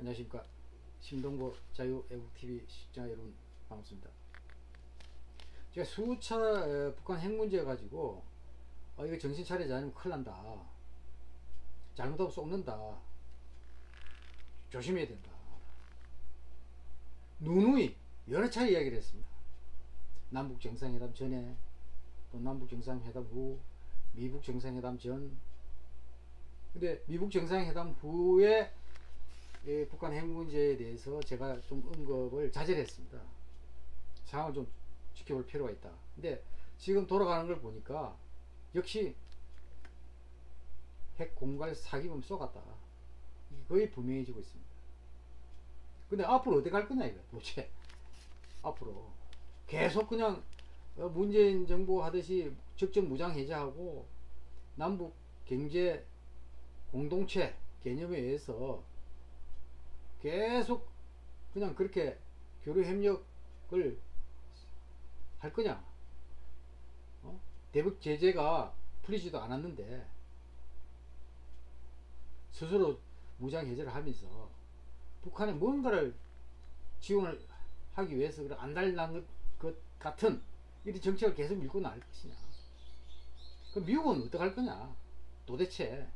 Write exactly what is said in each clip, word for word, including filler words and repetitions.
안녕하십니까. 심동보 자유애국티비 시청자 여러분 반갑습니다. 제가 수차 에, 북한 핵 문제 가지고 어, 이거 정신 차리지 않으면 큰일 난다, 잘못하면 쏟는다, 조심해야 된다, 누누이 여러 차례 이야기를 했습니다. 남북 정상회담 전에, 또 남북 정상회담 후, 미북 정상회담 전. 근데 미북 정상회담 후에 예, 북한 핵 문제에 대해서 제가 좀 언급을 자제를 했습니다. 상황을 좀 지켜볼 필요가 있다. 근데 지금 돌아가는 걸 보니까 역시 핵 공갈 사기범 쏘갔다, 거의 분명해지고 있습니다. 근데 앞으로 어디 갈 거냐 이거 도대체. 앞으로 계속 그냥 문재인 정부 하듯이 적정 무장 해제하고 남북 경제 공동체 개념에 의해서 계속 그냥 그렇게 교류 협력을 할 거냐. 어? 대북 제재가 풀리지도 않았는데 스스로 무장 해제를 하면서 북한에 뭔가를 지원을 하기 위해서 안달난 것 같은 이런 정책을 계속 밀고 나갈 것이냐. 그럼 미국은 어떡할 거냐 도대체.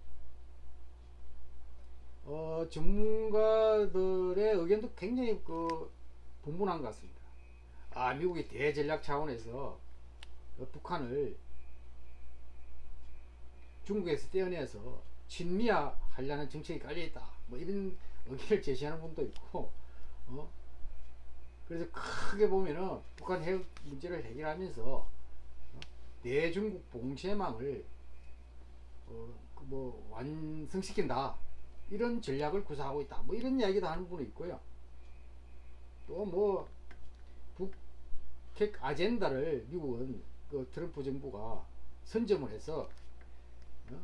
어, 전문가들의 의견도 굉장히 그 분분한 것 같습니다. 아, 미국이 대전략 차원에서 어, 북한을 중국에서 떼어내서 친미화 하려는 정책이 깔려있다, 뭐 이런 의견을 제시하는 분도 있고, 어? 그래서 크게 보면은 북한 핵 문제를 해결하면서 어? 대중국 봉쇄망을 어, 그 뭐 완성시킨다, 이런 전략을 구사하고 있다, 뭐 이런 이야기도 하는 분이 있고요. 또 뭐 북핵 아젠다를 미국은 그 트럼프 정부가 선점을 해서 어?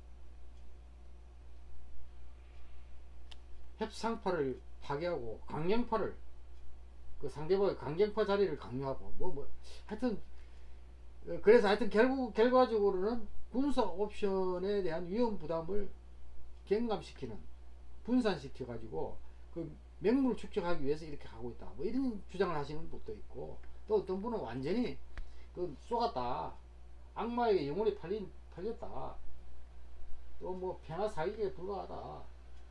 협상파를 파괴하고 강경파를, 그 상대방의 강경파 자리를 강요하고 뭐 뭐 하여튼 어, 그래서 하여튼 결국 결과적으로는 군사 옵션에 대한 위험 부담을 경감시키는, 분산시켜 가지고 그 맹물을 축적하기 위해서 이렇게 하고 있다, 뭐 이런 주장을 하시는 분도 있고, 또 어떤 분은 완전히 그 쏘갔다, 악마에게 영혼이 팔린 팔렸다, 또 뭐 평화 사기에 불과하다,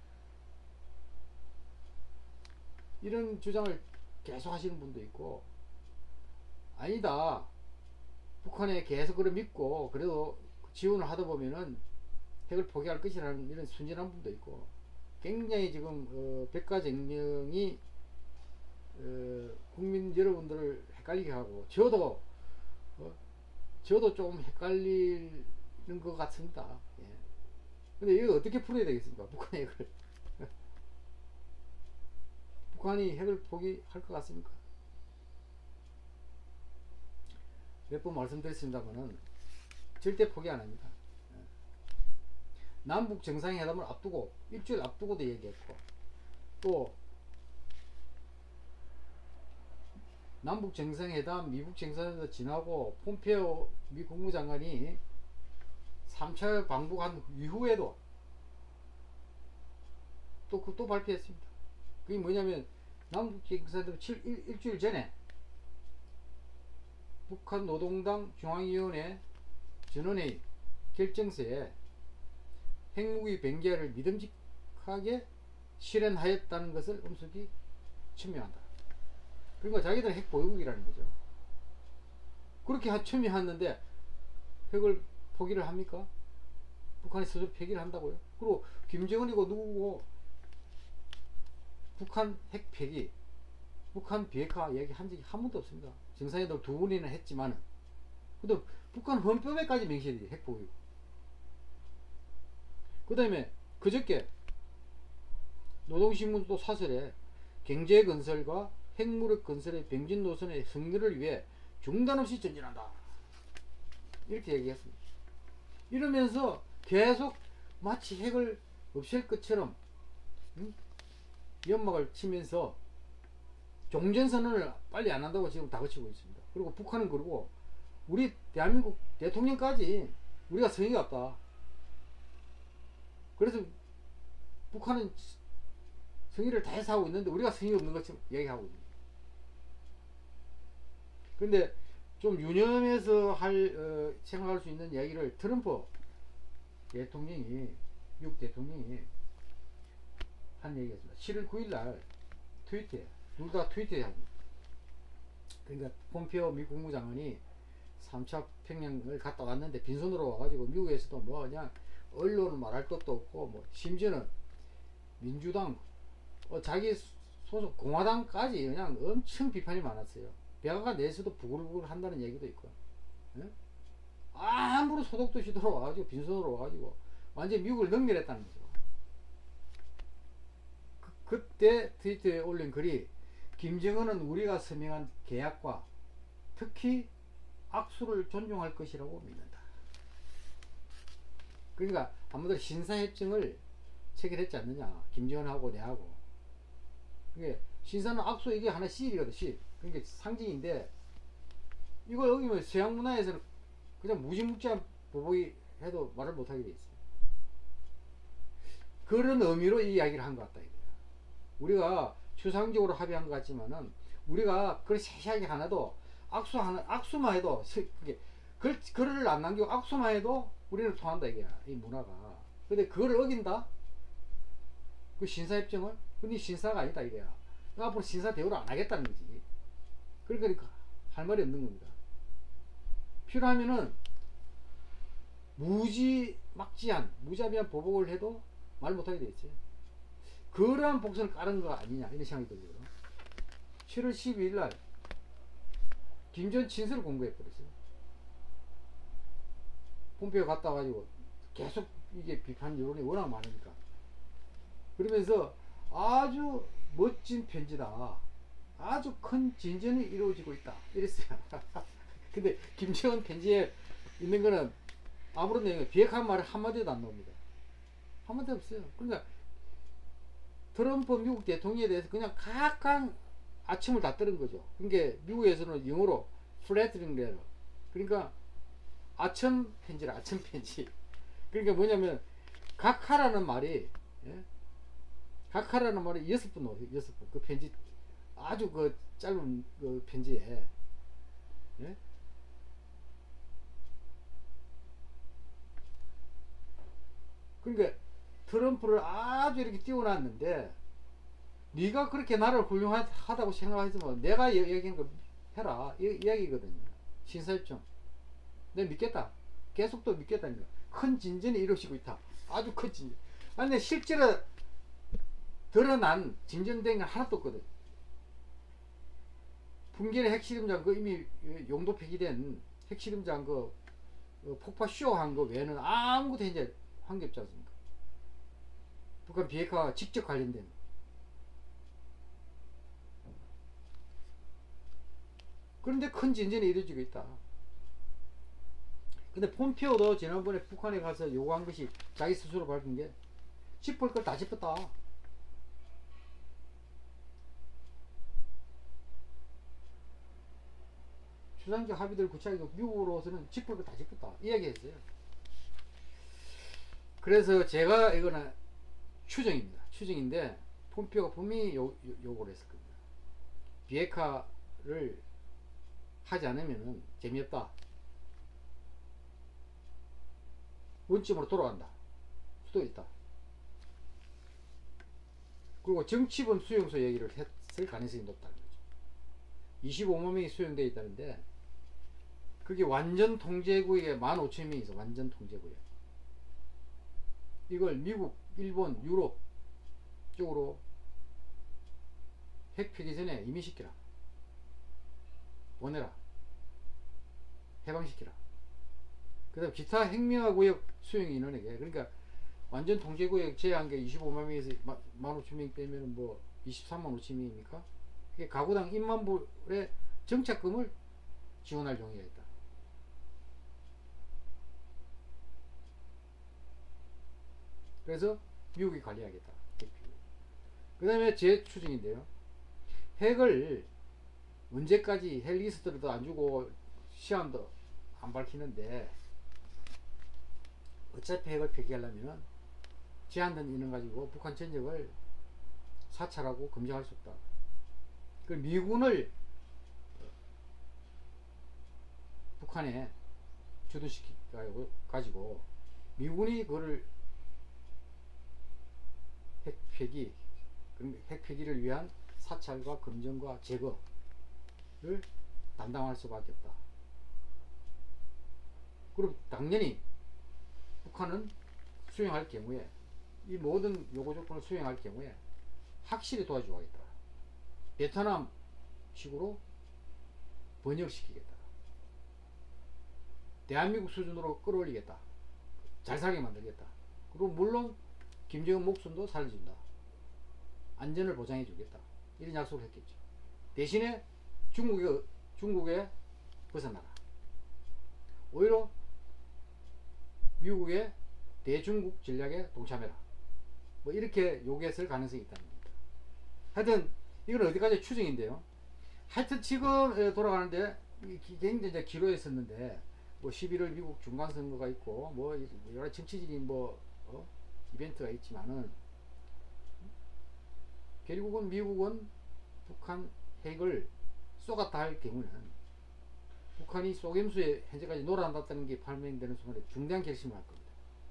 이런 주장을 계속 하시는 분도 있고, 아니다, 북한에 계속 그걸 믿고 그래도 지원을 하다 보면은 핵을 포기할 것이라는 이런 순진한 분도 있고, 굉장히 지금 어, 백가쟁명이 어, 국민 여러분들을 헷갈리게 하고, 저도 어, 저도 조금 헷갈리는 것 같습니다. 예. 근데 이거 어떻게 풀어야 되겠습니까? 북한 핵을 북한이 핵을 포기할 것 같습니까? 몇 번 말씀드렸습니다만은 절대 포기 안 합니다. 남북 정상회담을 앞두고, 일주일 앞두고도 얘기했고, 또 남북 정상회담, 미북 정상회담도 지나고 폼페이오 미 국무장관이 삼 차 방북한 이후에도 또, 그, 또 발표했습니다. 그게 뭐냐면 남북 정상회담 일, 일주일 전에 북한 노동당 중앙위원회 전원회의 결정서에 핵무기 benge를 믿음직하게 실현하였다는 것을 엄숙히 첨예한다. 그러니까 자기들은 핵 보유국이라는 거죠. 그렇게 첨예했는데 핵을 포기를 합니까? 북한이 스스로 폐기를 한다고요? 그리고 김정은이고 누구고 북한 핵 폐기, 북한 비핵화 얘기 한 적이 한 번도 없습니다. 정상회담 두 번이나 했지만은. 근데 북한 헌법에까지 명시돼, 핵 보유. 그 다음에 그저께 노동신문도 사설에 경제건설과 핵무력 건설의 병진 노선의 승리를 위해 중단 없이 전진한다, 이렇게 얘기했습니다. 이러면서 계속 마치 핵을 없앨 것처럼 응? 연막을 치면서 종전선언을 빨리 안 한다고 지금 다그치고 있습니다. 그리고 북한은 그러고 우리 대한민국 대통령까지 우리가 성의가 없다, 그래서 북한은 승리를 다해서 하고 있는데 우리가 승리 없는 것처럼 얘기하고 있는 거예요. 근데 좀 유념해서 할 어, 생각할 수 있는 이야기를 트럼프 대통령이 미국 대통령이 한 얘기였습니다. 칠월 구일날 트위터에 둘 다 트위터에 합니다. 그러니까 폼페오 미국 국무장관이 삼 차 평양을 갔다 왔는데 빈손으로 와가지고 미국에서도 뭐 그냥 언론을 말할 것도 없고 뭐 심지어는 민주당 어, 자기 소속 공화당까지 그냥 엄청 비판이 많았어요. 백악관 내에서도 부글부글 한다는 얘기도 있고, 예? 아무런 소득도 없이 들어와가지고 빈손으로 와가지고 완전 미국을 능멸했다는 거죠. 그, 그때 트위터에 올린 글이 김정은은 우리가 서명한 계약과 특히 악수를 존중할 것이라고 믿는다. 그러니까 한번더 신사협정을 체결했지 않느냐, 김정은하고 내하고. 그게 신사는 악수 이게 하나 시일이거든. 시일. 그러니까 상징인데 이걸 어기면 서양 문화에서는 그냥 무지묵지한 보복이 해도 말을 못하게 돼 있어요. 그런 의미로 이 이야기를 한 것 같다 이거야. 우리가 추상적으로 합의한 것 같지만은 우리가 그걸 세세하게 하나도 악수 하나 악수만 해도 그게 글 글을 안 남기고 악수만 해도 우리는 통한다 이게 이 문화가. 근데 그걸 어긴다 그 신사협정을. 근데 신사가 아니다 이거야. 앞으로 신사 대우를 안 하겠다는 거지. 그러니까 할 말이 없는 겁니다. 필요하면은 무지막지한 무자비한 보복을 해도 말 못하게 되겠지. 그러한 복선을 깔은 거 아니냐 이런 생각이 들고요. 칠월 십이일날 김전 친서를 공개해버렸어요. 폼페이오 갔다 와가지고 계속 이게 비판 여론이 워낙 많으니까. 그러면서 아주 멋진 편지다. 아주 큰 진전이 이루어지고 있다. 이랬어요. 근데 김정은 편지에 있는 거는 아무런 내용이 비핵한 말을 한마디도 안 나옵니다. 한마디 없어요. 그러니까 트럼프 미국 대통령에 대해서 그냥 각각 아침을 다 뜨는 거죠. 그러니까 미국에서는 영어로 flattering letter. 그러니까 아첨 편지라 아첨 편지. 그러니까 뭐냐면 각하라는 말이 예? 각하라는 말이 여섯 번 나와요. 여섯 번. 그 편지 아주 그 짧은 그 편지에 예? 그러니까 트럼프를 아주 이렇게 띄워놨는데 네가 그렇게 나를 훌륭하다고 생각하지만 내가 얘기한 거 해라 이 이야기거든요. 신사협정 내가 믿겠다. 계속 또 믿겠다니까. 큰 진전이 이루어지고 있다. 아주 큰 진전. 아니 근데 실제로 드러난 진전된 게 하나도 없거든. 풍계의 핵실험장 그 이미 용도 폐기된 핵실험장 그 폭파 쇼한 거 외에는 아무것도 이제 한 게 없지 않습니까? 북한 비핵화와 직접 관련된. 그런데 큰 진전이 이루어지고 있다. 근데 폼페오도 지난번에 북한에 가서 요구한 것이 자기 스스로 밝힌 게 짚을 걸 다 짚었다. 추상적 합의들 구체적으로 미국으로서는 짚을 걸 다 짚었다. 이야기했어요. 그래서 제가 이거는 추정입니다. 추정인데 폼페오가 분명히 요, 요, 요구를 했을 겁니다. 비핵화를 하지 않으면 재미없다. 원점으로 돌아간다. 수도 있다. 그리고 정치범 수용소 얘기를 했을 가능성이 높다는 거죠. 이십오만 명이 수용되어 있다는데 그게 완전 통제구역에 만 오천 명이 있어. 완전 통제구역. 이걸 미국, 일본, 유럽 쪽으로 핵 폐기 전에 이민시키라. 보내라. 해방시키라. 그 다음 기타 핵명화구역 수용 인원에게. 그러니까 완전 통제구역 제한 게 이십오만 명에서 만 오천 명 빼면 뭐 이십삼만 오천 명입니까? 그게 가구당 일만 불의 정착금을 지원할 용의가 있다. 그래서 미국이 관리하겠다. 그 다음에 제 추정인데요. 핵을 언제까지 핵 리스트도 안 주고 시한도 안 밝히는데 어차피 핵을 폐기하려면 제한된 인원 가지고 북한 전역을 사찰하고 검증할 수 없다. 그 미군을 북한에 주둔시켜 가지고 미군이 그거를 핵폐기, 핵폐기를 위한 사찰과 검증과 제거를 담당할 수밖에 없다. 그럼 당연히 북한은 수행할 경우에, 이 모든 요구 조건을 수행할 경우에 확실히 도와주겠다. 베트남 식으로 번역시키겠다. 대한민국 수준으로 끌어올리겠다. 잘 살게 만들겠다. 그리고 물론 김정은 목숨도 살려준다. 안전을 보장해 주겠다. 이런 약속을 했겠죠. 대신에 중국에, 중국에 벗어나라. 오히려 미국의 대중국 전략에 동참해라. 뭐 이렇게 요구했을 가능성이 있다는 겁니다. 하여튼 이건 어디까지 추정인데요. 하여튼 지금 돌아가는데 굉장히 이제 기로했었는데 뭐 십일월 미국 중간선거가 있고 뭐 여러 정치적인 뭐 어? 이벤트가 있지만은 결국은 미국은 북한 핵을 쏘갔다 할 경우는 북한이 쏘겜수에 현재까지 놀아났다는 게 판명되는 순간에 중대한 결심을 할 겁니다.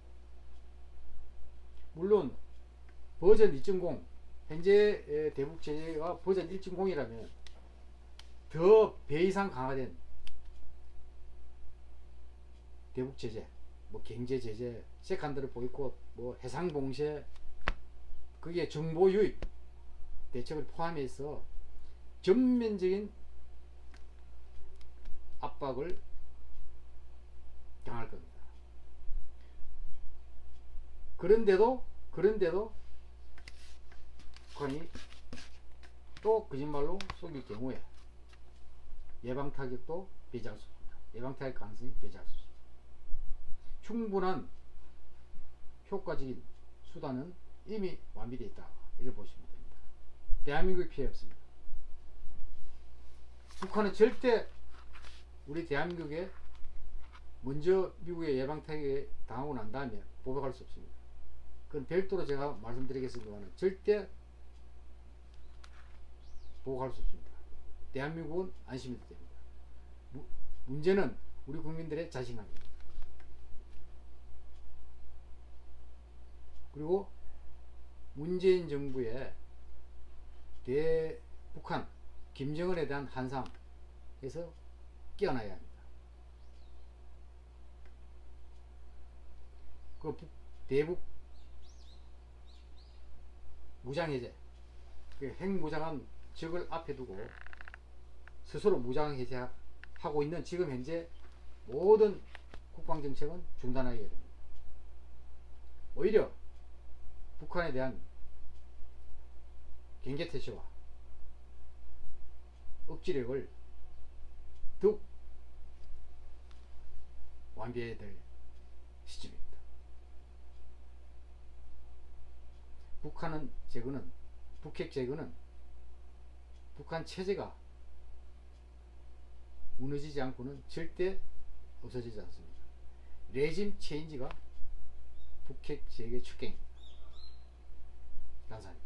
물론 버전 이 점 공, 현재 대북 제재가 버전 일 점 공이라면 더 배 이상 강화된 대북 제재, 뭐 경제 제재, 세컨드를 보이콧, 뭐 해상 봉쇄, 그게 정보 유입 대책을 포함해서 전면적인 압박을 당할 겁니다. 그런데도 그런데도 북한이 또 거짓말로 속일 경우에 예방 타격도 배제할 수 없습니다. 예방 타격 가능성이 배제할 수 없습니다. 충분한 효과적인 수단은 이미 완비되어 있다. 이를 보시면 됩니다. 대한민국이 피해 없습니다. 북한은 절대 우리 대한민국에 먼저 미국의 예방 타격에 당하고 난 다음에 보복할 수 없습니다. 그건 별도로 제가 말씀드리겠습니다만 절대 보복할 수 없습니다. 대한민국은 안심해도 됩니다. 무, 문제는 우리 국민들의 자신감입니다. 그리고 문재인 정부의 대북한 김정은에 대한 한상에서 깨어나야 합니다. 그 대북 무장해제, 그 핵무장한 적을 앞에 두고 스스로 무장해제하고 있는 지금 현재 모든 국방정책은 중단하게 됩니다. 오히려 북한에 대한 경계태세와 억지력을 더욱 완비해야 될 시점입니다. 북한은 제거는 북핵 제거는 북한 체제가 무너지지 않고는 절대 없어지지 않습니다. 레짐 체인지가 북핵 제거의 축경입니다. 감사합니다.